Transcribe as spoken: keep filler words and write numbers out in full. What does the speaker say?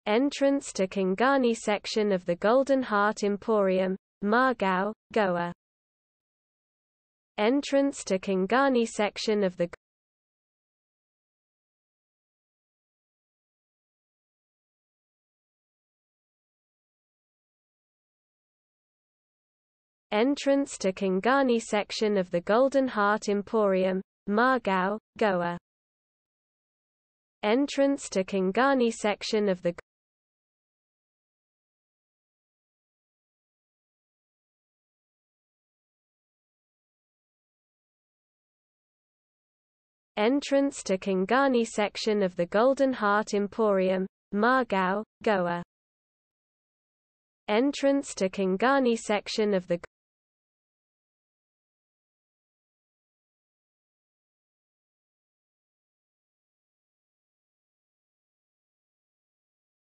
Entrance to Konkani section of the Golden Heart Emporium, Margao, Goa. Entrance to Konkani section of the Entrance to Konkani section of the Golden Heart Emporium, Margao, Goa. Entrance to Konkani section of the Entrance to Konkani section of the Golden Heart Emporium, Margao, Goa. Entrance to Konkani section of the